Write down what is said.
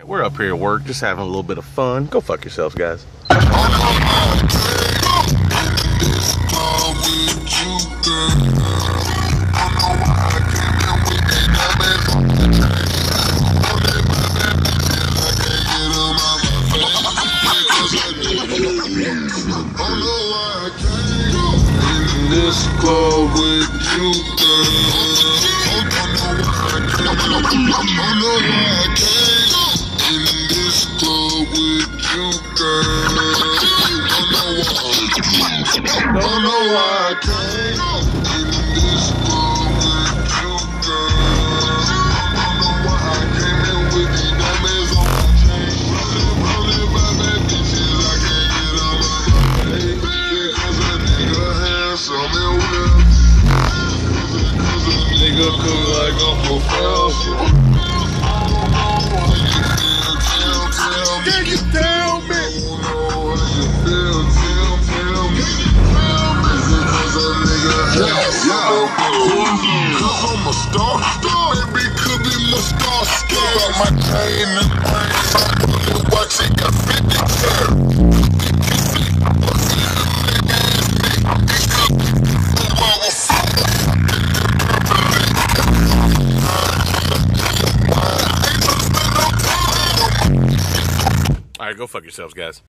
We're up here at work, just having a little bit of fun. Go fuck yourselves, guys. This club with you, girl. In this club with you, girl. Don't know why I came. In this club with you, girl. Don't know why I came in with these diamonds on my chain. Running by bad bitches, I can't get on my face. Because a nigga handsome and wealthy. Because a nigga cook like a professor. Can you tell me? I don't know how you feel, tell me. Because a nigga handsome. Cause I'm a star, baby, could be my star. Got my chain and ring, I'm watch it, got 50 Alright, go fuck yourselves, guys.